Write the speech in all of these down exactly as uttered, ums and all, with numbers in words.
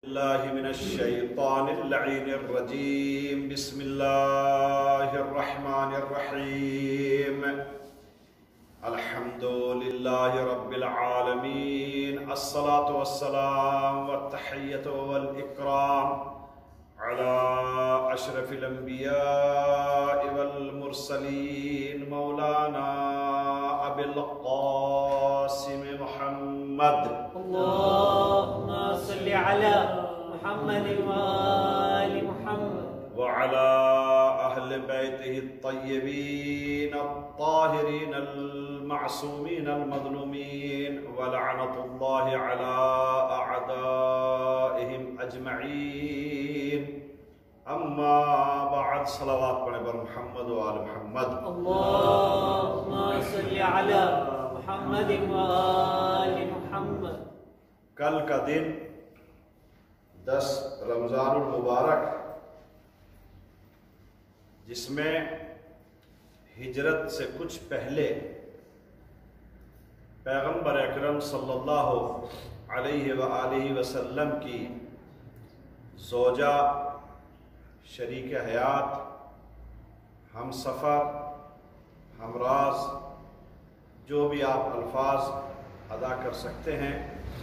الله من الشيطان اللعين الرجيم. بسم الله الرحمن الرحيم. الحمد لله رب العالمين. الصلاة والسلام والتحية والإكرام على أشرف الأنبياء والمرسلين مولانا أبي القاسم محمد. اللهم صل على محمد وآل محمد وعلى أهل بيته الطيبين الطاهرين المعصومين المظلومين ولعنة الله على أعدائهم أجمعين. أما بعد، صلوات پڑھیں بر محمد وآل محمد. اللهم صل على محمد وآل محمد. کل کا دن دس رمضان المبارک، جس میں ہجرت سے کچھ پہلے پیغمبر اکرم صلی اللہ علیہ وآلہ وسلم کی زوجہ، شریک حیات، ہم سفر، ہمراز، جو بھی آپ الفاظ ادا کر سکتے ہیں،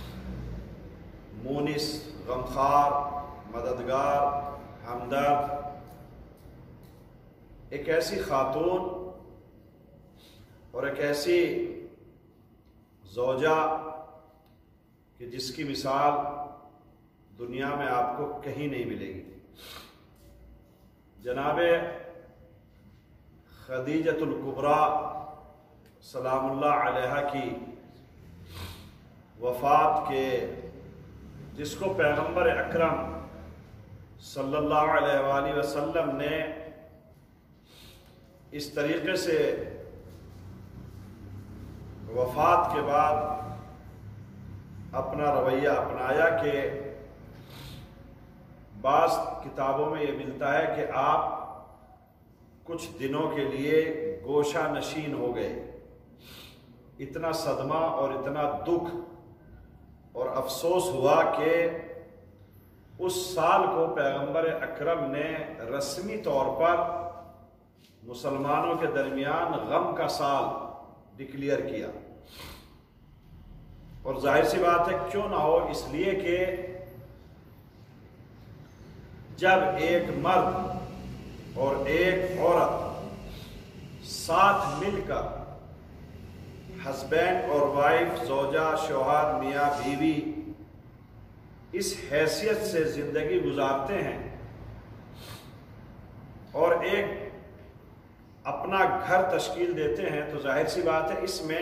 مونس، غمخوار، مددگار، ہمدرد، ایک ایسی خاتون اور ایک ایسی زوجہ کہ جس کی مثال دنیا میں آپ کو کہیں نہیں ملے گی. جناب خدیجۃ الکبریٰ سلام اللہ علیہا کی وفات کے، جس کو پیغمبر اکرم صلی اللہ علیہ وآلہ وسلم نے اس طریقے سے وفات کے بعد اپنا رویہ اپنایا کہ بعض کتابوں میں یہ ملتا ہے کہ آپ کچھ دنوں کے لیے گوشہ نشین ہو گئے. اتنا صدمہ اور اتنا دکھ اور افسوس ہوا کہ اس سال کو پیغمبر اکرم نے رسمی طور پر مسلمانوں کے درمیان غم کا سال ڈکلیئر کیا. اور ظاہر سی بات ہے کیوں نہ ہو، اس لیے کہ جب ایک مرد اور ایک عورت ساتھ مل کر ہسبینڈ اور وائف، زوجہ، شوہر، میاں بیوی اس حیثیت سے زندگی گزارتے ہیں اور ایک اپنا گھر تشکیل دیتے ہیں، تو ظاہر سی بات ہے اس میں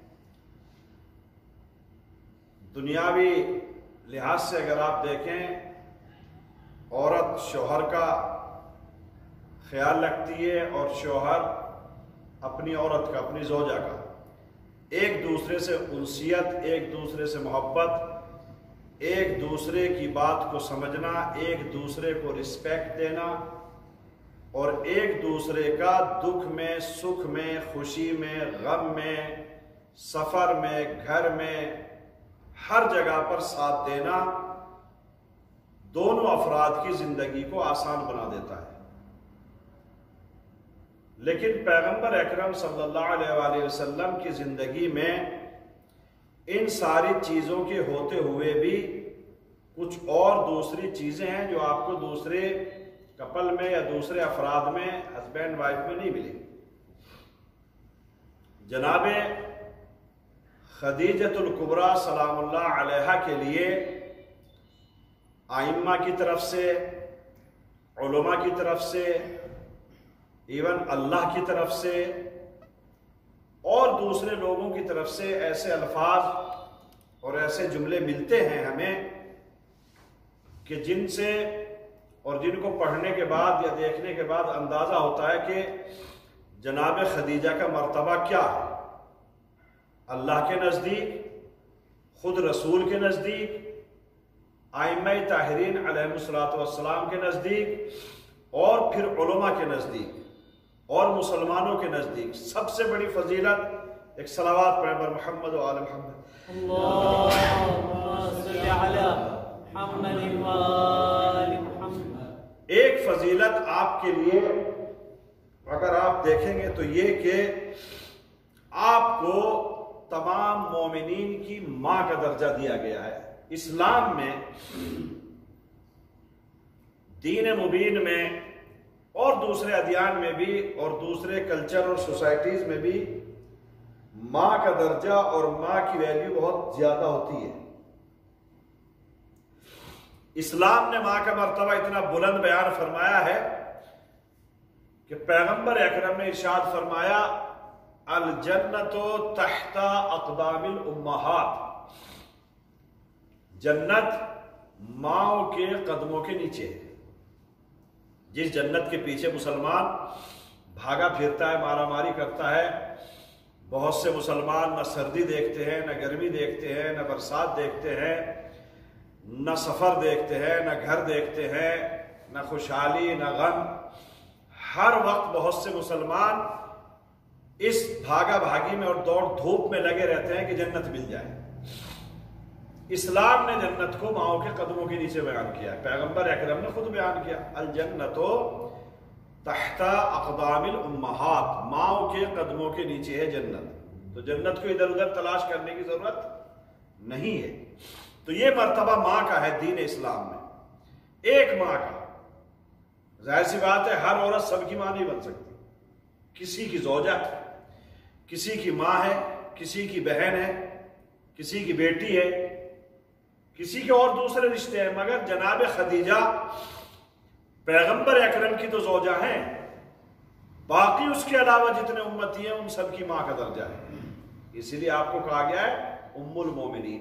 دنیاوی لحاظ سے اگر آپ دیکھیں، عورت شوہر کا خیال رکھتی ہے اور شوہر اپنی عورت کا، اپنی زوجہ کا، ایک دوسرے سے انسیت، ایک دوسرے سے محبت، ایک دوسرے کی بات کو سمجھنا، ایک دوسرے کو رسپیکٹ دینا اور ایک دوسرے کا دکھ میں، سکھ میں، خوشی میں، غم میں، سفر میں، گھر میں، ہر جگہ پر ساتھ دینا دونوں افراد کی زندگی کو آسان بنا دیتا ہے. لیکن پیغمبر اکرم صلی اللہ علیہ وآلہ وسلم کی زندگی میں ان ساری چیزوں کے ہوتے ہوئے بھی کچھ اور دوسری چیزیں ہیں جو آپ کو دوسرے کپل میں یا دوسرے افراد میں، ہسبینڈ وائف میں نہیں ملے. جناب خدیجۃ الکبریٰ سلام اللہ علیہا کے لیے ائمہ کی طرف سے، علماء کی طرف سے، ایون اللہ کی طرف سے اور دوسرے لوگوں کی طرف سے ایسے الفاظ اور ایسے جملے ملتے ہیں ہمیں کہ جن سے اور جن کو پڑھنے کے بعد یا دیکھنے کے بعد اندازہ ہوتا ہے کہ جناب خدیجہ کا مرتبہ کیا ہے اللہ کے نزدیک، خود رسول کے نزدیک، ائمہ طاہرین علیہ السلام کے نزدیک اور پھر علماء کے نزدیک اور مسلمانوں کے نزدیک. سب سے بڑی فضیلت ایک صلوات پڑھیں بر محمد و آل محمد. اللہم صل علی محمد وآل محمد۔ ایک فضیلت آپ کے لیے اگر آپ دیکھیں گے تو یہ کہ آپ کو تمام مومنین کی ماں کا درجہ دیا گیا ہے۔ اسلام میں، دین مبین میں اور دوسرے ادیان میں بھی اور دوسرے کلچر اور سوسائٹیز میں بھی ماں کا درجہ اور ماں کی ویلیو بہت زیادہ ہوتی ہے۔ اسلام نے ماں کا مرتبہ اتنا بلند بیان فرمایا ہے کہ پیغمبر اکرم نے ارشاد فرمایا الجنت تحت اقدام الامہات، جنت ماؤں کے قدموں کے نیچے ہے۔ جس جنت کے پیچھے مسلمان بھاگا پھرتا ہے، مارا ماری کرتا ہے، بہت سے مسلمان نہ سردی دیکھتے ہیں، نہ گرمی دیکھتے ہیں، نہ برسات دیکھتے ہیں، نہ سفر دیکھتے ہیں، نہ گھر دیکھتے ہیں، نہ خوشحالی نہ غم، ہر وقت بہت سے مسلمان اس بھاگا بھاگی میں اور دوڑ دھوپ میں لگے رہتے ہیں کہ جنت مل جائے۔ اسلام نے جنت کو ماؤں کے قدموں کے نیچے بیان کیا ہے۔ پیغمبر اکرم نے خود بیان کیا الجنت تحت اقدام الامہات، ماؤں کے قدموں کے نیچے ہے جنت۔ تو جنت کو ادھر ادھر تلاش کرنے کی ضرورت نہیں ہے۔ تو یہ مرتبہ ماں کا ہے دین اسلام میں، ایک ماں کا۔ ظاہر سی بات ہے ہر عورت سب کی ماں نہیں بن سکتی، کسی کی زوجہ، کسی کی ماں ہے، کسی کی بہن ہے، کسی کی بیٹی ہے، کسی کے اور دوسرے رشتے ہیں، مگر جناب خدیجہ پیغمبر اکرم کی تو زوجہ ہیں، باقی اس کے علاوہ جتنے امتی ہیں ان سب کی ماں کا درجہ ہے۔ اسی لیے آپ کو کہا گیا ہے ام المومنین۔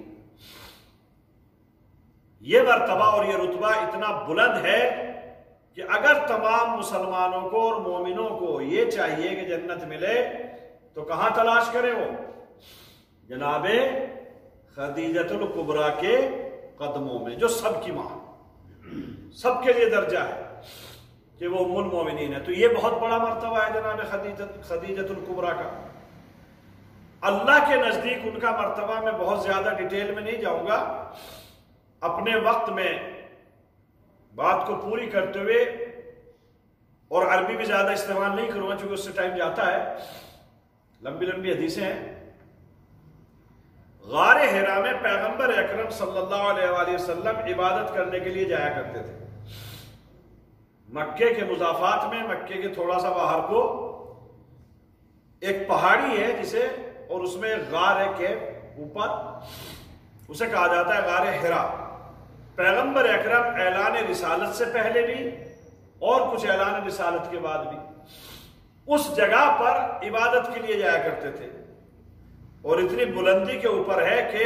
یہ مرتبہ اور یہ رتبہ اتنا بلند ہے کہ اگر تمام مسلمانوں کو اور مومنوں کو یہ چاہیے کہ جنت ملے تو کہاں تلاش کریں؟ وہ جناب خدیجۃ الکبریٰ کے قدموں میں، جو سب کی ماں، سب کے لیے درجہ ہے کہ وہ ام المومنین ہے۔ تو یہ بہت بڑا مرتبہ ہے جناب خدیجۃ الکبریٰ کا۔ اللہ کے نزدیک ان کا مرتبہ میں بہت زیادہ ڈیٹیل میں نہیں جاؤں گا، اپنے وقت میں بات کو پوری کرتے ہوئے، اور عربی بھی زیادہ استعمال نہیں کروں گا چونکہ اس سے ٹائم جاتا ہے، لمبی لمبی حدیثیں ہیں۔ غار حرا میں پیغمبر اکرم صلی اللہ علیہ وآلہ وسلم عبادت کرنے کے لیے جایا کرتے تھے۔ مکے کے مضافات میں، مکے کے تھوڑا سا باہر کو ایک پہاڑی ہے جسے، اور اس میں ایک غار ہے کہ اوپر، اسے کہا جاتا ہے غار حرا۔ پیغمبر اکرم اعلان رسالت سے پہلے بھی اور کچھ اعلان رسالت کے بعد بھی اس جگہ پر عبادت کے لیے جایا کرتے تھے، اور اتنی بلندی کے اوپر ہے کہ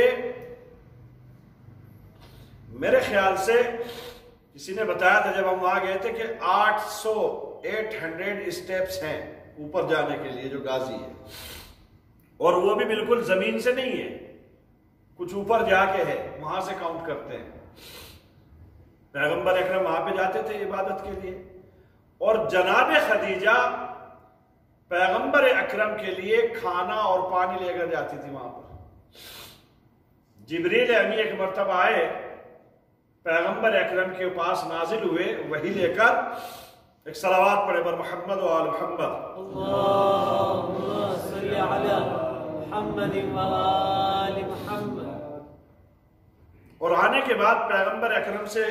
میرے خیال سے کسی نے بتایا تھا جب ہم وہاں گئے تھے کہ آٹھ سو ایٹ ہنڈریڈ اسٹیپس ہیں اوپر جانے کے لیے، جو غازی ہے، اور وہ بھی بالکل زمین سے نہیں ہے، کچھ اوپر جا کے ہے، وہاں سے کاؤنٹ کرتے ہیں۔ پیغمبر اکرم وہاں پہ جاتے تھے عبادت کے لیے، اور جناب خدیجہ پیغمبر اکرم کے لیے کھانا اور پانی لے کر جاتی تھی وہاں پر۔ جبریل امی ایک مرتبہ آئے، پیغمبر اکرم کے پاس نازل ہوئے وحی لے کر، ایک صلوات پڑھے پر محمد و آل محمد، اللہم صلی علی محمد و آل محمد۔ اور آنے کے بعد پیغمبر اکرم سے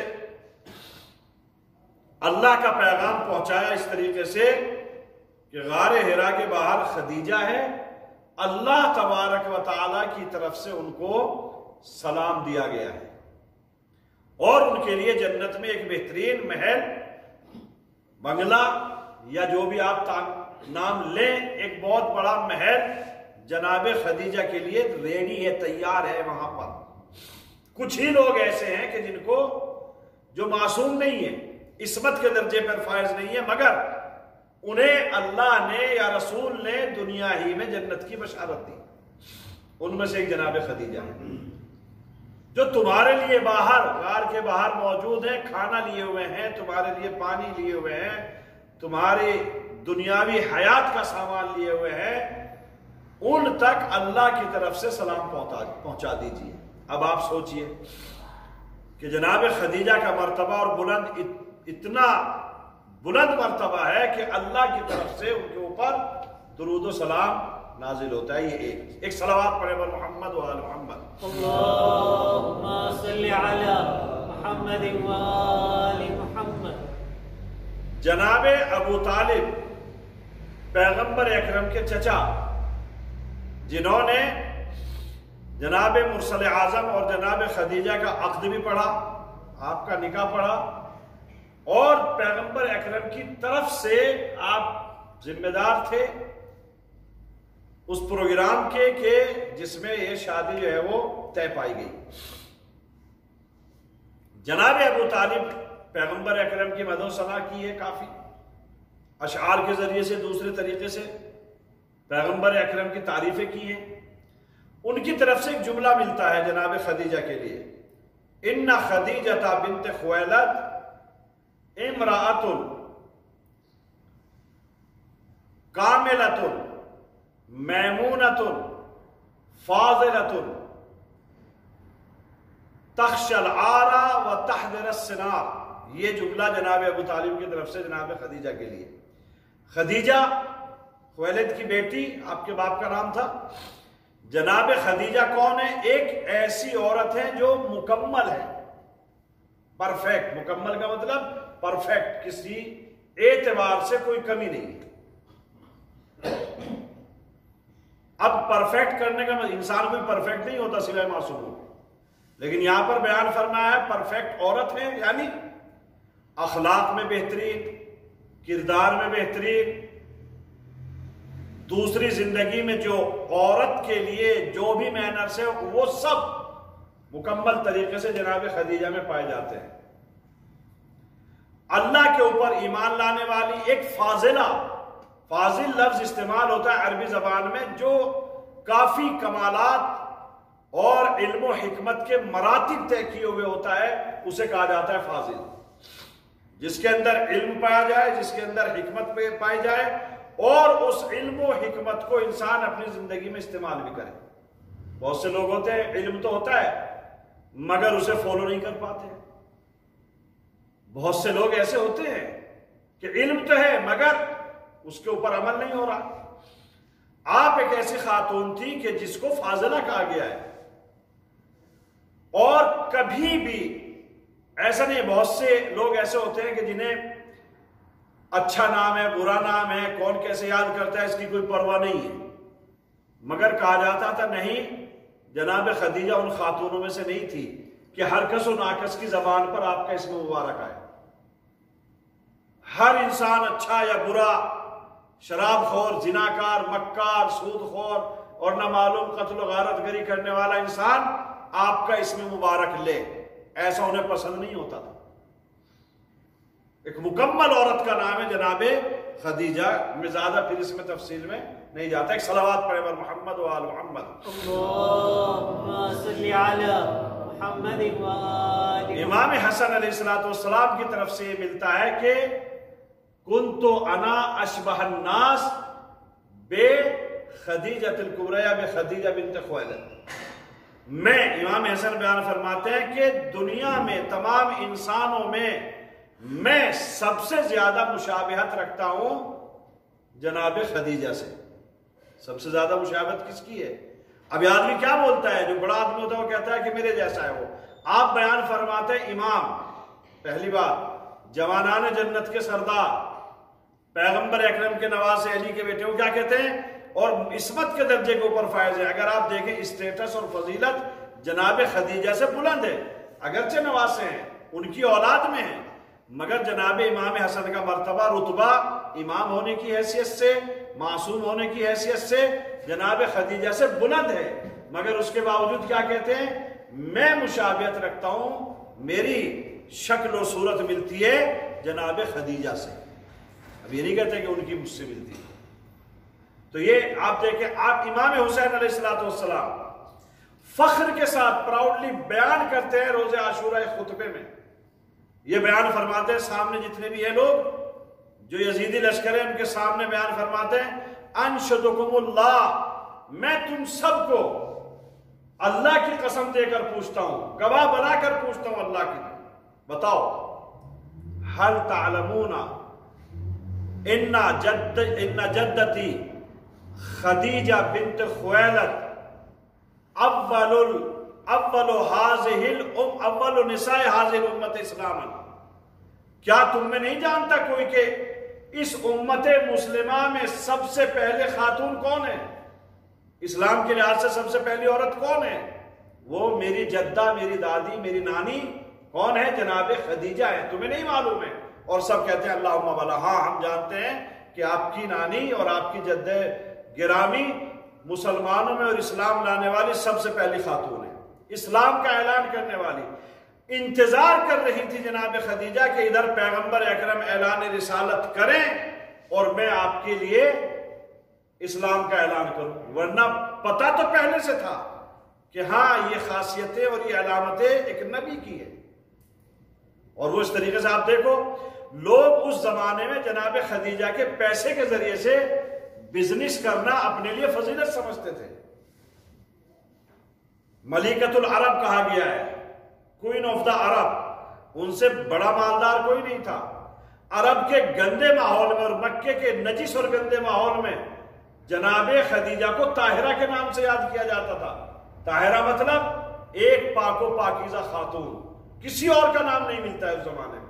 اللہ کا پیغام پہنچایا اس طریقے سے کہ غار حرا کے باہر خدیجہ ہے، اللہ تبارک و تعالی کی طرف سے ان کو سلام دیا گیا ہے، اور ان کے لیے جنت میں ایک بہترین محل، بنگلہ یا جو بھی آپ نام لیں، ایک بہت بڑا محل جناب خدیجہ کے لیے ریڈی ہے، تیار ہے وہاں پر۔ کچھ ہی لوگ ایسے ہیں کہ جن کو، جو معصوم نہیں ہے، عصمت کے درجے پر فائز نہیں ہے، مگر انہیں اللہ نے یا رسول نے دنیا ہی میں جنت کی بشارت دی۔ ان میں سے ایک جناب خدیجہ ہے، جو تمہارے لیے باہر، غار کے باہر موجود ہیں، کھانا لیے ہوئے ہیں، تمہارے لیے پانی لیے ہوئے ہیں، تمہاری دنیاوی حیات کا سامان لیے ہوئے ہیں، ان تک اللہ کی طرف سے سلام پہنچا دیجیے۔ اب آپ سوچئے کہ جناب خدیجہ کا مرتبہ اور بلند اتنا بلند مرتبہ ہے کہ اللہ کی طرف سے ان کے اوپر درود و سلام نازل ہوتا ہے. یہ ایک ایک صلوات پڑھے بر محمد و آل محمد. اللہم صلی علی محمد و آل محمد. جناب ابو طالب پیغمبر اکرم کے چچا، جنہوں نے جناب مرسل اعظم اور جناب خدیجہ کا عقد بھی پڑھا، آپ کا نکاح پڑھا، اور پیغمبر اکرم کی طرف سے آپ ذمہ دار تھے اس پروگرام کے کہ جس میں یہ شادی جو ہے وہ طے پائی گئی. جناب ابو طالب پیغمبر اکرم کی مدح و ثنا کی ہے کافی، اشعار کے ذریعے سے، دوسرے طریقے سے پیغمبر اکرم کی تعریفیں کی ہیں. ان کی طرف سے ایک جملہ ملتا ہے جناب خدیجہ کے لیے، ان خدیجہ بنت خویلد امرأۃ کاملۃ میمونۃ فاضلۃ تخشى العار وتحذر السنار. یہ جملہ جناب ابو طالب کی طرف سے جناب خدیجہ کے لیے. خدیجہ خویلد کی بیٹی، آپ کے باپ کا نام تھا. جناب خدیجہ کون ہے؟ ایک ایسی عورت ہے جو مکمل ہے، پرفیکٹ. مکمل کا مطلب پرفیکٹ، کسی اعتبار سے کوئی کمی نہیں. اب پرفیکٹ کرنے کا مطلب انسان کوئی پرفیکٹ نہیں ہوتا سوائے معصوم، لیکن یہاں پر بیان فرمایا ہے پرفیکٹ عورت ہے، یعنی اخلاق میں بہترین، کردار میں بہترین، دوسری زندگی میں جو عورت کے لیے جو بھی مینرز ہے وہ سب مکمل طریقے سے جناب خدیجہ میں پائے جاتے ہیں. اللہ کے اوپر ایمان لانے والی ایک فاضلہ، فاضل لفظ استعمال ہوتا ہے عربی زبان میں جو کافی کمالات اور علم و حکمت کے مراتب طے کیے ہوئے ہوتا ہے، اسے کہا جاتا ہے فاضل. جس کے اندر علم پایا جائے، جس کے اندر حکمت پائی جائے، اور اس علم و حکمت کو انسان اپنی زندگی میں استعمال بھی کرے. بہت سے لوگ ہوتے ہیں علم تو ہوتا ہے مگر اسے فالو نہیں کر پاتے. بہت سے لوگ ایسے ہوتے ہیں کہ علم تو ہے مگر اس کے اوپر عمل نہیں ہو رہا. آپ ایک ایسی خاتون تھی کہ جس کو فاضلہ کہا گیا ہے، اور کبھی بھی ایسا نہیں. بہت سے لوگ ایسے ہوتے ہیں کہ جنہیں اچھا نام ہے، برا نام ہے، کون کیسے یاد کرتا ہے، اس کی کوئی پرواہ نہیں ہے. مگر کہا جاتا تھا نہیں، جناب خدیجہ ان خاتونوں میں سے نہیں تھی کہ ہر کس و ناکس کی زبان پر آپ کا اسم مبارک آئے. ہر انسان اچھا یا برا، شراب خور، زناکار، مکار، سود خور اور نہ معلوم قتل و غارت گری کرنے والا انسان آپ کا اسم مبارک لے، ایسا انہیں پسند نہیں ہوتا تھا. ایک مکمل عورت کا نام ہے جناب خدیجہ. میں زیادہ پھر اس میں تفصیل میں نہیں جاتا. ایک صلوات پڑھے بر محمد و آل محمد. اللہم صلی علی محمد و آل. امام حسن علیہ السلام کی طرف سے یہ ملتا ہے کہ کنت انا اشبہ الناس بے خدیجۃ الکبریٰ یا بے خدیجہ بنت خویلد. میں، امام حسن بیان فرماتے ہیں کہ دنیا میں تمام انسانوں میں میں سب سے زیادہ مشابہت رکھتا ہوں جناب خدیجہ سے. سب سے زیادہ مشابہت کس کی ہے؟ اب یہ آدمی کیا بولتا ہے؟ جو بڑا آدمی ہوتا ہے وہ کہتا ہے کہ میرے جیسا ہے وہ. آپ بیان فرماتے ہیں امام، پہلی بات جوانان جنت کے سردار، پیغمبر اکرم کے نواسے، علی کے بیٹے، وہ کیا کہتے ہیں؟ اور عصمت کے درجے کے اوپر فائز ہے. اگر آپ دیکھیں اسٹیٹس اور فضیلت جناب خدیجہ سے بلند ہے، اگرچہ نواسے ہیں، ان کی اولاد میں ہیں، مگر جناب امام حسن کا مرتبہ، رتبہ امام ہونے کی حیثیت سے، معصوم ہونے کی حیثیت سے جناب خدیجہ سے بلند ہے. مگر اس کے باوجود کیا کہتے ہیں؟ میں مشابہت رکھتا ہوں، میری شکل و صورت ملتی ہے جناب خدیجہ سے. اب یہ نہیں کہتے کہ ان کی مجھ سے ملتی ہے. تو یہ آپ دیکھیں، آپ امام حسین علیہ السلام فخر کے ساتھ پراؤڈلی بیان کرتے ہیں روز عاشورہ خطبے میں. یہ بیان فرماتے ہیں، سامنے جتنے بھی ہیں لوگ جو یزیدی لشکر ہیں ان کے سامنے بیان فرماتے ہیں، انشدکم اللہ، میں تم سب کو اللہ کی قسم دے کر پوچھتا ہوں، گواہ بنا کر پوچھتا ہوں اللہ کی، بتاؤ حل تعلمون ان جد ان جدتی خدیجہ بنت خویلد اول اول هذه الام اول نساء هذه الامت اسلاما، کیا تم میں نہیں جانتا کوئی کہ اس امت مسلمہ میں سب سے پہلے خاتون کون ہے؟ اسلام کے لحاظ سے سب سے پہلی عورت کون ہے؟ وہ میری جدہ، میری دادی، میری نانی کون ہے؟ جناب خدیجہ ہے۔ تمہیں نہیں معلوم ہے؟ اور سب کہتے ہیں اللہم بلا، ہاں ہم جانتے ہیں کہ آپ کی نانی اور آپ کی جدہ گرامی مسلمانوں میں اور اسلام لانے والی سب سے پہلی خاتون ہے، اسلام کا اعلان کرنے والی۔ انتظار کر رہی تھی جناب خدیجہ کہ ادھر پیغمبر اکرم اعلان رسالت کریں اور میں آپ کے لیے اسلام کا اعلان کروں، ورنہ پتہ تو پہلے سے تھا کہ ہاں یہ خاصیتیں اور یہ علامتیں ایک نبی کی ہیں۔ اور وہ اس طریقے سے آپ دیکھو، لوگ اس زمانے میں جناب خدیجہ کے پیسے کے ذریعے سے بزنس کرنا اپنے لیے فضیلت سمجھتے تھے۔ ملکۃ العرب کہا گیا ہے، کوئین آف دا عرب، ان سے بڑا مالدار کوئی نہیں تھا۔ عرب کے گندے ماحول میں اور مکے کے نجس اور گندے ماحول میں جناب خدیجہ کو طاہرہ کے نام سے یاد کیا جاتا تھا۔ طاہرہ مطلب ایک پاک و پاکیزہ خاتون، کسی اور کا نام نہیں ملتا ہے اس زمانے میں۔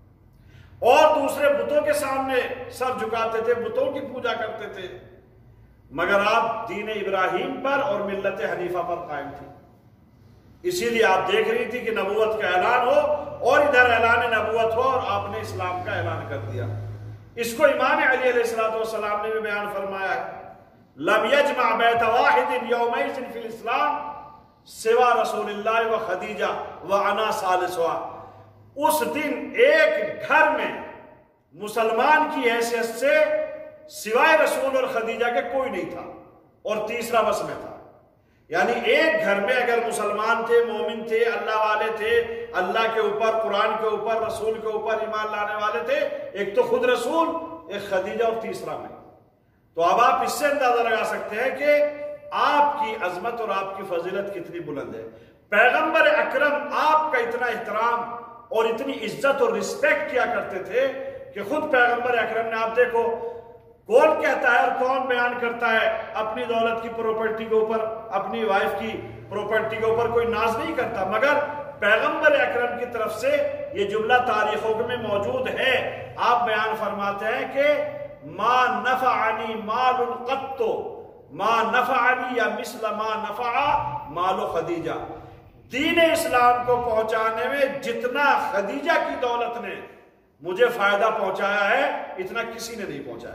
اور دوسرے بتوں کے سامنے سر جھکاتے تھے، بتوں کی پوجا کرتے تھے، مگر آپ دین ابراہیم پر اور ملت حنیفہ پر قائم تھی۔ اسی لیے آپ دیکھ رہی تھی کہ نبوت کا اعلان ہو اور ادھر اعلان نبوت ہو اور آپ نے اسلام کا اعلان کر دیا۔ اس کو امام علی علیہ السلام نے بھی بیان فرمایا ہے، لم یجمع بیت واحد یومئذ فی الاسلام سوا رسول اللہ و خدیجہ و انا ثالثھا۔ اس دن ایک گھر میں مسلمان کی حیثیت سے سوائے رسول اور خدیجہ کے کوئی نہیں تھا اور تیسرا بس میں تھا۔ یعنی ایک گھر میں اگر مسلمان تھے، مومن تھے، اللہ والے تھے، اللہ کے اوپر، قرآن کے اوپر، رسول کے اوپر ایمان لانے والے تھے، ایک تو خود رسول، ایک خدیجہ اور تیسرا میں۔ تو اب آپ اس سے اندازہ لگا سکتے ہیں کہ آپ کی عظمت اور آپ کی فضیلت کتنی بلند ہے۔ پیغمبر اکرم آپ کا اتنا احترام اور اتنی عزت اور رسپیکٹ کیا کرتے تھے کہ خود پیغمبر اکرم نے، آپ دیکھو کون کہتا ہے اور کون بیان کرتا ہے اپنی دولت کی پراپرٹی کے اوپر، اپنی وائف کی پراپرٹی کے اوپر کوئی ناز نہیں کرتا، مگر پیغمبر اکرم کی طرف سے یہ جملہ تاریخوں میں موجود ہے۔ آپ بیان فرماتے ہیں کہ ما نفعنی مال قط ما نفعنی یا مثل ما نفع مال خدیجہ، دین اسلام کو پہنچانے میں جتنا خدیجہ کی دولت نے مجھے فائدہ پہنچایا ہے اتنا کسی نے نہیں پہنچایا۔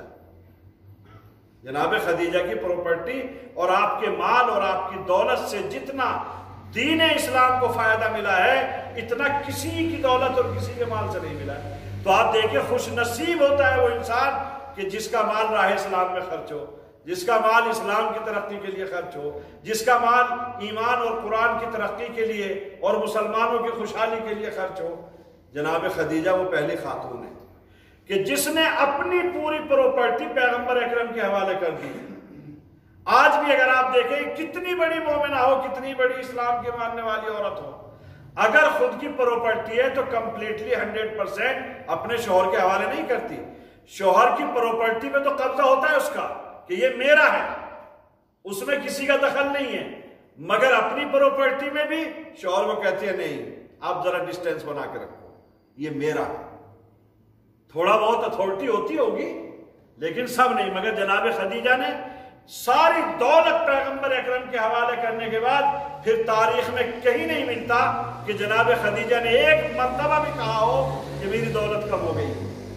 جناب خدیجہ کی پراپرٹی اور آپ کے مال اور آپ کی دولت سے جتنا دین اسلام کو فائدہ ملا ہے اتنا کسی کی دولت اور کسی کے مال سے نہیں ملا ہے۔ تو آپ دیکھیں خوش نصیب ہوتا ہے وہ انسان کہ جس کا مال راہ اسلام میں خرچ ہو، جس کا مال اسلام کی ترقی کے لیے خرچ ہو، جس کا مال ایمان اور قرآن کی ترقی کے لیے اور مسلمانوں کی خوشحالی کے لیے خرچ ہو۔ جناب خدیجہ وہ پہلی خاتون ہے کہ جس نے اپنی پوری پراپرٹی پیغمبر اکرم کے حوالے کر دی۔ آج بھی اگر آپ دیکھیں کتنی بڑی مومنہ ہو، کتنی بڑی اسلام کی ماننے والی عورت ہو، اگر خود کی پراپرٹی ہے تو کمپلیٹلی ہنڈریڈ پرسینٹ اپنے شوہر کے حوالے نہیں کرتی۔ شوہر کی پراپرٹی میں تو قبضہ ہوتا ہے اس کا کہ یہ میرا ہے، اس میں کسی کا دخل نہیں ہے، مگر اپنی پراپرٹی میں بھی شوہر کو کہتی ہے نہیں، آپ ذرا ڈسٹینس بنا کے رکھو، یہ میرا ہے۔ تھوڑا بہت اتھارٹی ہوتی ہوگی لیکن سب نہیں، مگر جناب خدیجہ نے ساری دولت پیغمبر اکرم کے حوالے کرنے کے بعد پھر تاریخ میں کہیں نہیں ملتا کہ جناب خدیجہ نے ایک مرتبہ بھی کہا ہو کہ میری دولت کم ہو گئی۔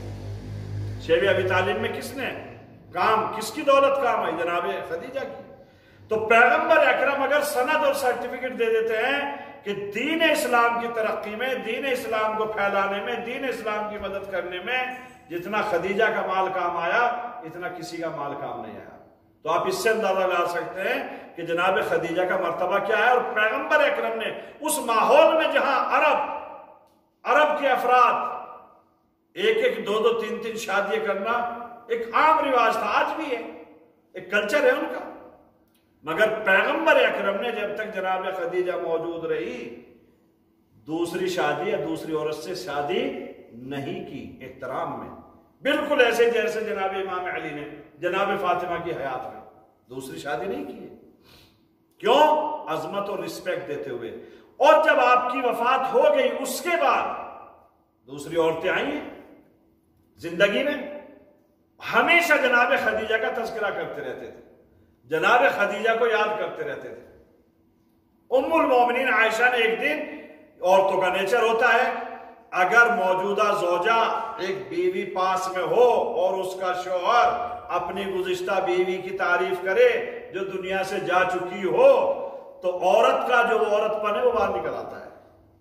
شیب ابی طالب میں کس نے کام، کس کی دولت کام آئی؟ جناب خدیجہ کی۔ تو پیغمبر اکرم اگر سند اور سرٹیفکیٹ دے دیتے ہیں کہ دین اسلام کی ترقی میں، دین اسلام کو پھیلانے میں، دین اسلام کی مدد کرنے میں جتنا خدیجہ کا مال کام آیا اتنا کسی کا مال کام نہیں آیا۔ تو آپ اس سے اندازہ لگا سکتے ہیں کہ جناب خدیجہ کا مرتبہ کیا ہے۔ اور پیغمبر اکرم نے اس ماحول میں جہاں عرب عرب کے افراد ایک ایک دو دو تین تین شادیاں کرنا ایک عام رواج تھا، آج بھی ہے، ایک کلچر ہے ان کا، مگر پیغمبر اکرم نے جب تک جناب خدیجہ موجود رہی دوسری شادی یا دوسری عورت سے شادی نہیں کی، احترام میں، بالکل ایسے جیسے جناب امام علی نے جناب فاطمہ کی حیات میں دوسری شادی نہیں کی ہے۔ کیوں؟ عظمت اور رسپیکٹ دیتے ہوئے۔ اور جب آپ کی وفات ہو گئی اس کے بعد دوسری عورتیں آئی ہیں زندگی میں، ہمیشہ جناب خدیجہ کا تذکرہ کرتے رہتے تھے، جناب خدیجہ کو یاد کرتے رہتے تھے۔ ام المومنین عائشہ نے ایک دن، عورتوں کا نیچر ہوتا ہے اگر موجودہ زوجہ ایک بیوی پاس میں ہو اور اس کا شوہر اپنی گزشتہ بیوی کی تعریف کرے جو دنیا سے جا چکی ہو تو عورت کا جو عورت پن ہے وہ باہر نکل آتا ہے۔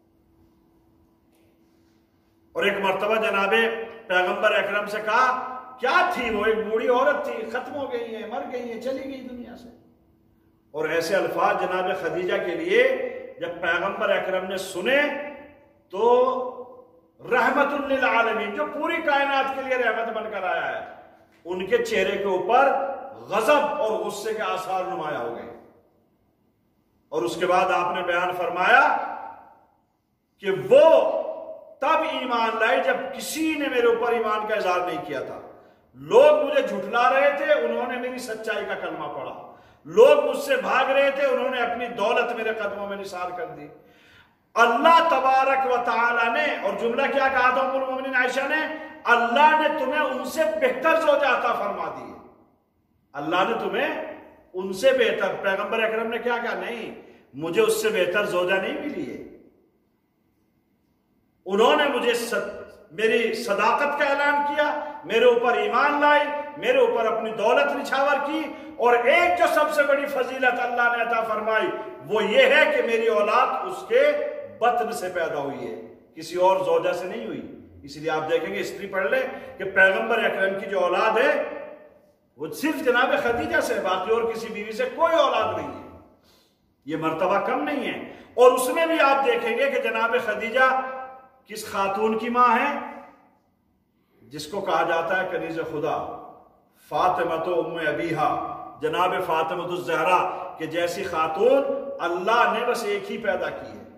اور ایک مرتبہ جناب پیغمبر اکرم سے کہا، کیا تھی وہ؟ ایک بوڑھی عورت تھی، ختم ہو گئی ہے، مر گئی ہے، چلی گئی دنیا سے۔ اور ایسے الفاظ جناب خدیجہ کے لیے جب پیغمبر اکرم نے سنے تو رحمت للعالمین، جو پوری کائنات کے لیے رحمت بن کر آیا ہے، ان کے چہرے کے اوپر غضب اور غصے کے آثار نمایاں ہو گئے۔ اور اس کے بعد آپ نے بیان فرمایا کہ وہ تب ایمان لائے جب کسی نے میرے اوپر ایمان کا اظہار نہیں کیا تھا۔ لوگ مجھے جھٹلا رہے تھے، انہوں نے میری سچائی کا کلمہ پڑھا۔ لوگ مجھ سے بھاگ رہے تھے، انہوں نے اپنی دولت میرے قدموں میں نثار کر دی۔ اللہ تبارک و تعالی نے، اور جملہ کیا کہا تھا ام المومنین عائشہ نے؟ اللہ نے تمہیں ان سے بہتر زوجہ عطا فرما دی ہے۔ اللہ نے تمہیں ان سے بہتر، پیغمبر اکرم نے کیا کہا؟ نہیں، مجھے اس سے بہتر زوجہ نہیں ملی ہے۔ انہوں نے مجھے صد... میری صداقت کا اعلان کیا، میرے اوپر ایمان لائی، میرے اوپر اپنی دولت نچھاور کی، اور ایک جو سب سے بڑی فضیلت اللہ نے عطا فرمائی وہ یہ ہے کہ میری اولاد اس کے بطن سے پیدا ہوئی ہے، کسی اور زوجہ سے نہیں ہوئی۔ اس لیے آپ دیکھیں گے، ہسٹری پڑھ لیں کہ پیغمبر اکرم کی جو اولاد ہے وہ صرف جناب خدیجہ سے، باقی اور کسی بیوی سے کوئی اولاد نہیں ہے۔ یہ مرتبہ کم نہیں ہے۔ اور اس میں بھی آپ دیکھیں گے کہ جناب خدیجہ کس خاتون کی ماں ہے؟ جس کو کہا جاتا ہے کنیز خدا، فاطمہ تو ام ابیہا، جناب فاطمہ الزہرا، کہ جیسی خاتون اللہ نے بس ایک ہی پیدا کی ہے۔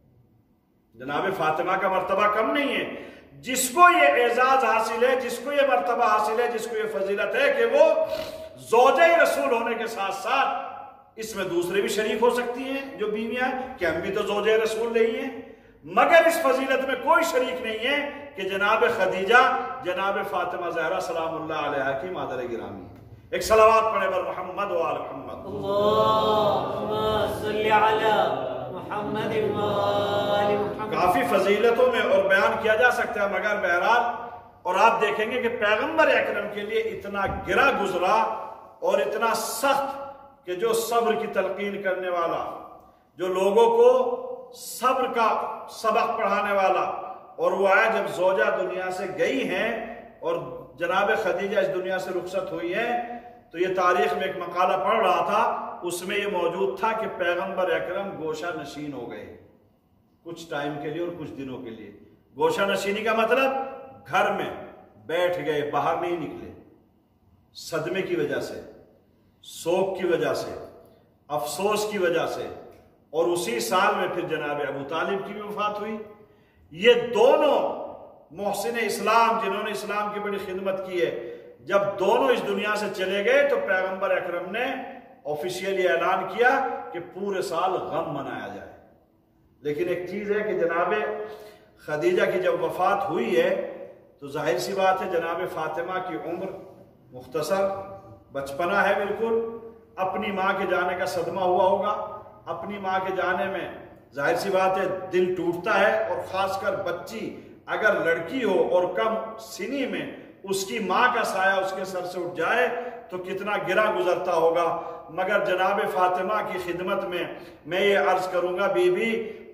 جناب فاطمہ کا مرتبہ کم نہیں ہے۔ جس کو یہ اعزاز حاصل ہے، جس کو یہ مرتبہ حاصل ہے، جس کو یہ فضیلت ہے کہ وہ زوجہ رسول ہونے کے ساتھ ساتھ اس میں دوسرے بھی شریک ہو سکتی ہیں جو بیویاں، کہ ہم بھی تو زوجہ رسول نہیں ہیں، مگر اس فضیلت میں کوئی شریک نہیں ہے کہ جناب خدیجہ جناب فاطمہ زہرا سلام اللہ علیہا کی مادر گرامی ہے۔ ایک صلوات پڑھے بر محمد و آل محمد۔ اللہم صلی علی محمد و آل محمد۔ کافی فضیلتوں میں اور بیان کیا جا سکتا ہے، مگر بہرحال، اور آپ دیکھیں گے کہ پیغمبر اکرم کے لیے اتنا گرا گزرا اور اتنا سخت کہ جو صبر کی تلقین کرنے والا، جو لوگوں کو صبر کا سبق پڑھانے والا، اور وہ آیا جب زوجہ دنیا سے گئی ہیں اور جناب خدیجہ اس دنیا سے رخصت ہوئی ہیں، تو یہ تاریخ میں ایک مقالہ پڑھ رہا تھا، اس میں یہ موجود تھا کہ پیغمبر اکرم گوشہ نشین ہو گئے کچھ ٹائم کے لیے اور کچھ دنوں کے لیے۔ گوشہ نشینی کا مطلب گھر میں بیٹھ گئے، باہر نہیں نکلے، صدمے کی وجہ سے، سوگ کی وجہ سے، افسوس کی وجہ سے۔ اور اسی سال میں پھر جناب ابو طالب کی بھی وفات ہوئی۔ یہ دونوں محسن اسلام جنہوں نے اسلام کی بڑی خدمت کی ہے، جب دونوں اس دنیا سے چلے گئے تو پیغمبر اکرم نے آفیشیلی اعلان کیا کہ پورے سال غم منایا جائے۔ لیکن ایک چیز ہے کہ جناب خدیجہ کی جب وفات ہوئی ہے تو ظاہر سی بات ہے جناب فاطمہ کی عمر مختصر، بچپنا ہے بالکل، اپنی ماں کے جانے کا صدمہ ہوا ہوگا، اپنی ماں کے جانے میں ظاہر سی بات ہے دل ٹوٹتا ہے، اور خاص کر بچی اگر لڑکی ہو اور کم سنی میں اس کی ماں کا سایہ اس کے سر سے اٹھ جائے تو کتنا گرا گزرتا ہوگا۔ مگر جناب فاطمہ کی خدمت میں میں یہ عرض کروں گا، بی بی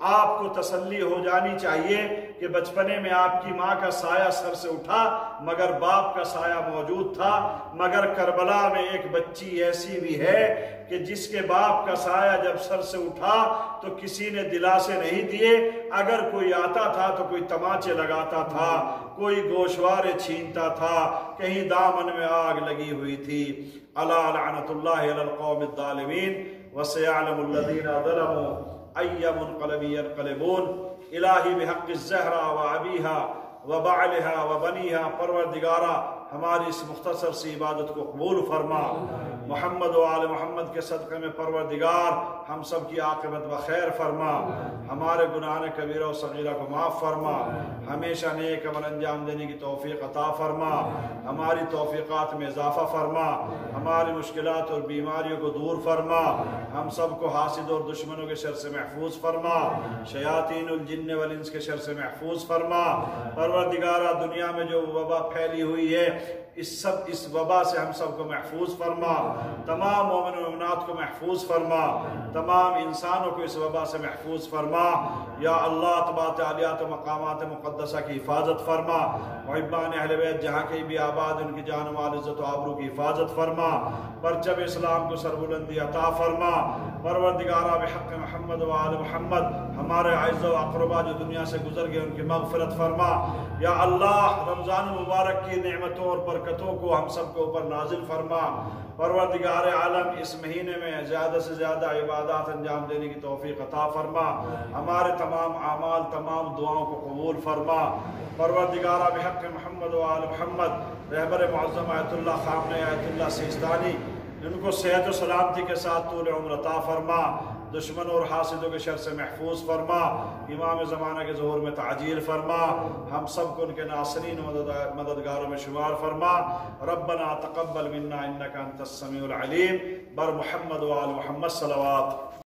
آپ کو تسلی ہو جانی چاہیے کہ بچپنے میں آپ کی ماں کا سایہ سر سے اٹھا مگر باپ کا سایہ موجود تھا، مگر کربلا میں ایک بچی ایسی بھی ہے کہ جس کے باپ کا سایہ جب سر سے اٹھا تو کسی نے دلاسے نہیں دیے، اگر کوئی آتا تھا تو کوئی تماچے لگاتا تھا، کوئی گوشوارے چھینتا تھا، کہیں دامن میں آگ لگی ہوئی تھی۔ الا لعنت اللہ علی القوم الظالمین وسيعلم الذين ظلموا أي منقلب ينقلبون۔ الہی بحق الزہرا و ابیہا و بعلہا و بنیہا، پروردگارہ ہماری اس مختصر سی عبادت کو قبول فرما، محمد و آل محمد کے صدقے میں پروردگار ہم سب کی عاقبت بخیر فرما، ہمارے گناہ کبیرہ و صغیرہ کو معاف فرما، ہمیشہ نیک عمل انجام دینے کی توفیق عطا فرما، ہماری توفیقات میں اضافہ فرما، ہماری مشکلات اور بیماریوں کو دور فرما، ہم سب کو حاسد اور دشمنوں کے شر سے محفوظ فرما، شیاطین الجن والانس کے شر سے محفوظ فرما۔ پروردگارہ دنیا میں جو وبا پھیلی ہوئی ہے اس سب اس وبا سے ہم سب کو محفوظ فرما، تمام مومن و مومنات کو محفوظ فرما، تمام انسانوں کو اس وبا سے محفوظ فرما۔ یا اللہ تبارک عالیات و مقامات مقدسہ کی حفاظت فرما، محبان اہل بیت جہاں کہیں بھی آباد ان کی جان و مال عزت و آبرو کی حفاظت فرما، پرچم اسلام کو سربلندی عطا فرما۔ پروردگارہ بحق محمد و آل محمد ہمارے اعزاء و اقربا جو دنیا سے گزر گئے ان کی مغفرت فرما۔ یا اللہ رمضان مبارک کی نعمتوں اور برکتوں کو ہم سب کے اوپر نازل فرما۔ پروردگار عالم اس مہینے میں زیادہ سے زیادہ عبادات انجام دینے کی توفیق عطا فرما، ہمارے تمام اعمال تمام دعاؤں کو قبول فرما۔ پروردگارہ بحق محمد و آل محمد رہبر معظم آیت اللہ خامنہ آیت اللہ سیستانی ان کو صحت و سلامتی کے ساتھ طول عمر عطا فرما، دشمنوں اور حاسدوں کے شر سے محفوظ فرما، امام زمانہ کے ظہور میں تعجیل فرما، ہم سب کو ان کے ناصرین و مددگاروں میں شمار فرما۔ ربنا تقبل منا انک انت السمیع العلیم، بر محمد و آل محمد صلوات۔